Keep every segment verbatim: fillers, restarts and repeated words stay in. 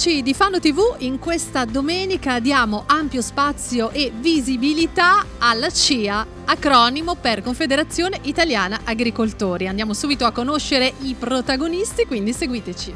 amici di Fano tivù, in questa domenica diamo ampio spazio e visibilità alla C I A, acronimo per Confederazione Italiana Agricoltori. Andiamo subito a conoscere i protagonisti, quindi seguiteci.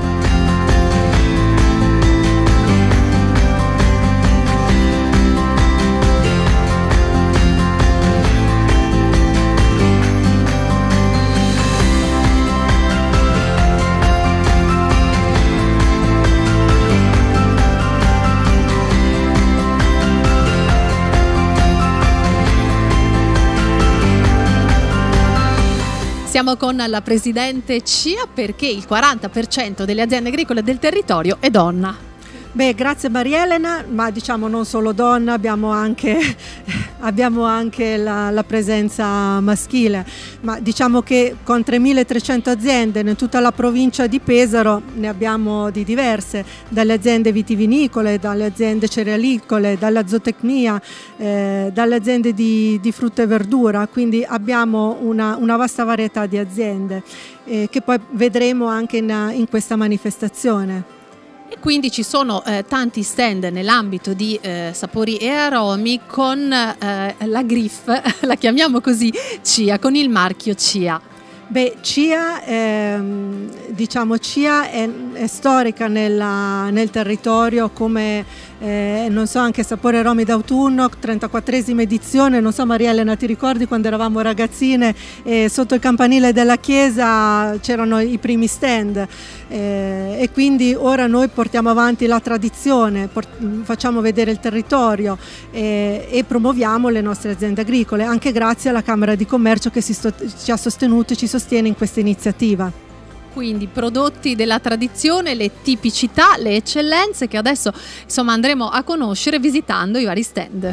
Siamo con la presidente C I A perché il quaranta per cento delle aziende agricole del territorio è donna. Beh, grazie Maria Elena, ma diciamo non solo donna, abbiamo anche, abbiamo anche la, la presenza maschile, ma diciamo che con tremilatrecento aziende in tutta la provincia di Pesaro ne abbiamo di diverse, dalle aziende vitivinicole, dalle aziende cerealicole, dalla zootecnia, eh, dalle aziende di, di frutta e verdura, quindi abbiamo una, una vasta varietà di aziende eh, che poi vedremo anche in, in questa manifestazione. E quindi ci sono eh, tanti stand nell'ambito di eh, sapori e aromi con eh, la G R I F, la chiamiamo così, C I A, con il marchio C I A. Beh, C I A, ehm, diciamo, C I A è, è storica nella, nel territorio come, eh, non so, anche Sapori e Aromi d'autunno, trentaquattresima edizione, non so Maria Elena, ti ricordi quando eravamo ragazzine e sotto il campanile della chiesa c'erano i primi stand eh, e quindi ora noi portiamo avanti la tradizione, facciamo vedere il territorio eh, e promuoviamo le nostre aziende agricole, anche grazie alla Camera di Commercio che si sto, ci ha sostenuto e ci sostiene in questa iniziativa. Quindi prodotti della tradizione, le tipicità, le eccellenze che adesso insomma andremo a conoscere visitando i vari stand.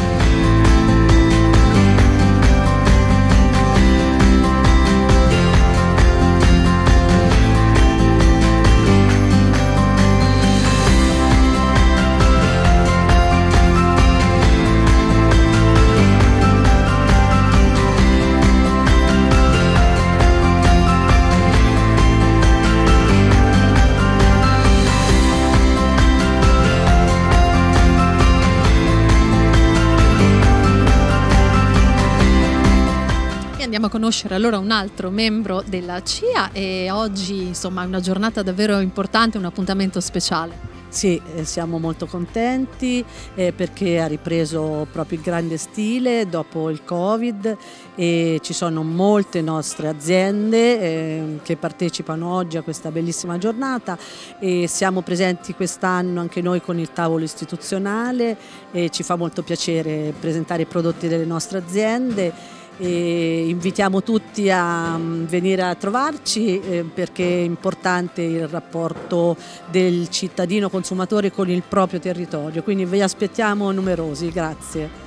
Andiamo a conoscere allora un altro membro della C I A e oggi insomma è una giornata davvero importante, un appuntamento speciale. Sì, eh, siamo molto contenti eh, perché ha ripreso proprio il grande stile dopo il Covid e ci sono molte nostre aziende eh, che partecipano oggi a questa bellissima giornata e siamo presenti quest'anno anche noi con il tavolo istituzionale e ci fa molto piacere presentare i prodotti delle nostre aziende. E invitiamo tutti a venire a trovarci eh, perché è importante il rapporto del cittadino consumatore con il proprio territorio, quindi vi aspettiamo numerosi, grazie.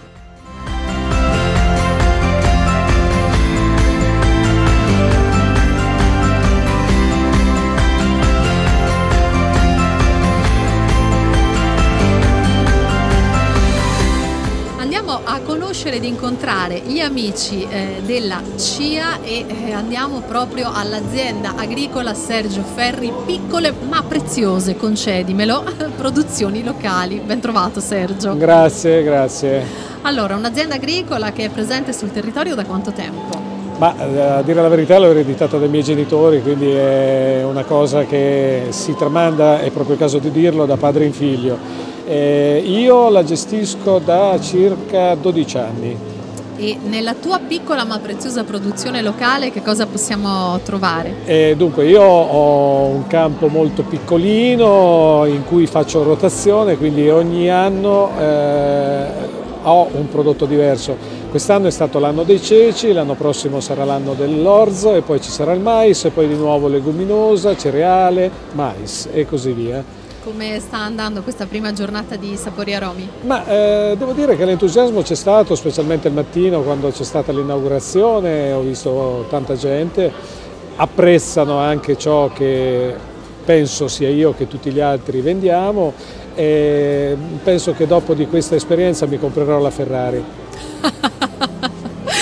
A conoscere ed incontrare gli amici eh, della C I A e eh, andiamo proprio all'azienda agricola Sergio Ferri, piccole ma preziose, concedimelo, produzioni locali. Ben trovato Sergio. Grazie, grazie. Allora, un'azienda agricola che è presente sul territorio da quanto tempo? Ma a dire la verità l'ho ereditata dai miei genitori, quindi è una cosa che si tramanda, è proprio il caso di dirlo, da padre in figlio. Eh, io la gestisco da circa dodici anni. E nella tua piccola ma preziosa produzione locale che cosa possiamo trovare? Eh, dunque io ho un campo molto piccolino in cui faccio rotazione, quindi ogni anno eh, ho un prodotto diverso. Quest'anno è stato l'anno dei ceci, l'anno prossimo sarà l'anno dell'orzo e poi ci sarà il mais e poi di nuovo leguminosa, cereale, mais e così via. Come sta andando questa prima giornata di Sapori e Aromi? Ma eh, devo dire che l'entusiasmo c'è stato, specialmente il mattino quando c'è stata l'inaugurazione, ho visto tanta gente, apprezzano anche ciò che penso sia io che tutti gli altri vendiamo e penso che dopo di questa esperienza mi comprerò la Ferrari.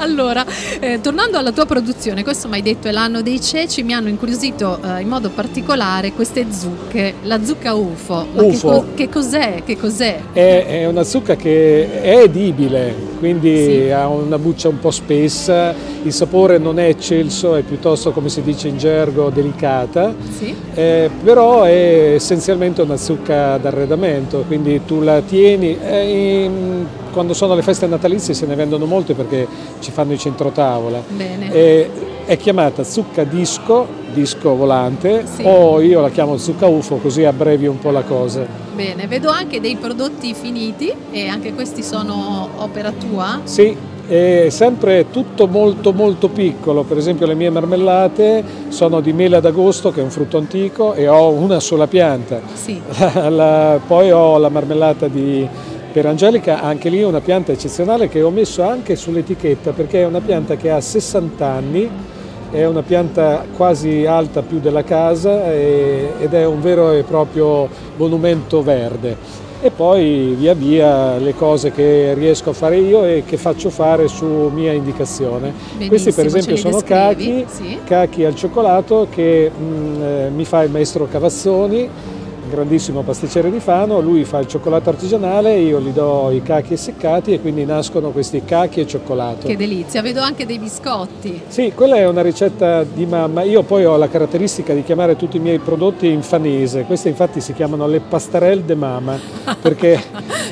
Allora, eh, tornando alla tua produzione, questo mi hai detto è l'anno dei ceci, mi hanno incuriosito eh, in modo particolare queste zucche, la zucca U F O. Ma U F O. Che, co- che cos'è? Che cos'è? È, è una zucca che è edibile, quindi Sì. ha una buccia un po' spessa, il sapore non è eccelso, è piuttosto, come si dice in gergo, delicata, Sì. eh, però è essenzialmente una zucca d'arredamento, quindi tu la tieni, eh, in- quando sono le feste natalizie se ne vendono molte perché ci fanno i centrotavola. Bene. Eh, è chiamata zucca disco, disco volante, Sì. o io la chiamo zucca U F O, così abbrevio un po' la cosa. Bene, vedo anche dei prodotti finiti e anche questi sono opera tua? Sì, è sempre tutto molto molto piccolo, per esempio le mie marmellate sono di mela d'agosto, che è un frutto antico, e ho una sola pianta. Sì. La- la- poi ho la marmellata di Per Angelica, anche lì una pianta eccezionale che ho messo anche sull'etichetta perché è una pianta che ha sessanta anni, è una pianta quasi alta più della casa e- ed è un vero e proprio monumento verde. E poi via via le cose che riesco a fare io e che faccio fare su mia indicazione. Questi per Benissimo, esempio ce li sono descrivi? cachi, Sì. cachi al cioccolato che mh, eh, mi fa il maestro Cavazzoni, grandissimo pasticcere di Fano, lui fa il cioccolato artigianale, io gli do i cachi essiccati e quindi nascono questi cachi e cioccolato. Che delizia, vedo anche dei biscotti. Sì, quella è una ricetta di mamma. Io poi ho la caratteristica di chiamare tutti i miei prodotti in fanese. Queste infatti si chiamano le pastarelle de mamma, perché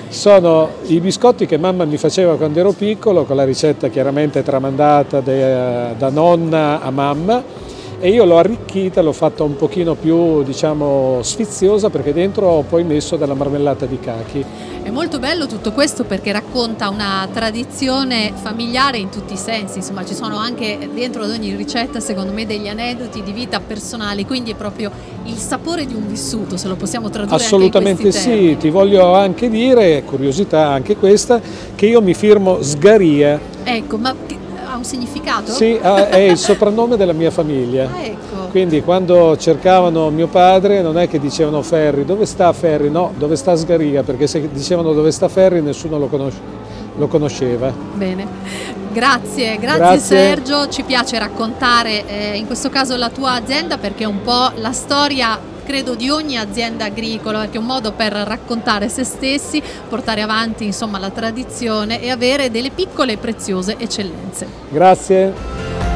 sono i biscotti che mamma mi faceva quando ero piccolo, con la ricetta chiaramente tramandata de- da nonna a mamma. E io l'ho arricchita, l'ho fatta un pochino più, diciamo, sfiziosa perché dentro ho poi messo della marmellata di cachi. È molto bello tutto questo perché racconta una tradizione familiare in tutti i sensi, insomma ci sono anche dentro ad ogni ricetta secondo me degli aneddoti di vita personali, quindi è proprio il sapore di un vissuto, se lo possiamo tradurre Assolutamente anche in questi sì, termini. ti voglio anche dire, curiosità anche questa, che io mi firmo Sgaria. Ecco, ma che- ha un significato? Sì, ah, è il soprannome della mia famiglia. Ah, ecco. Quindi quando cercavano mio padre non è che dicevano Ferri, dove sta Ferri? No, dove sta Sgaria, perché se dicevano dove sta Ferri nessuno lo, conosce- lo conosceva. Bene, grazie, grazie, Grazie. Sergio, ci piace raccontare eh, in questo caso la tua azienda perché è un po' la storia credo di ogni azienda agricola, perché è un modo per raccontare se stessi, portare avanti insomma la tradizione e avere delle piccole e preziose eccellenze. Grazie.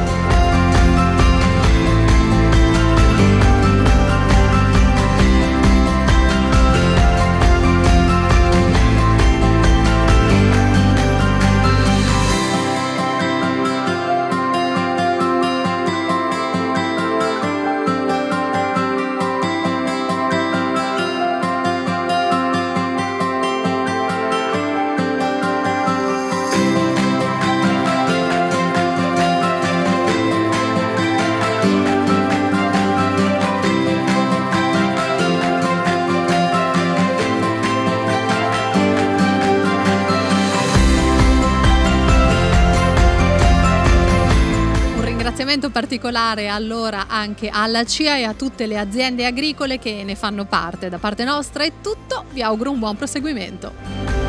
Ringraziamento particolare allora anche alla C I A e a tutte le aziende agricole che ne fanno parte. Da parte nostra è tutto, vi auguro un buon proseguimento.